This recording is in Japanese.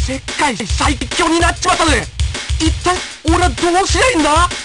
世界最強になっちまったぜ。一体俺はどうすりゃいいんだ？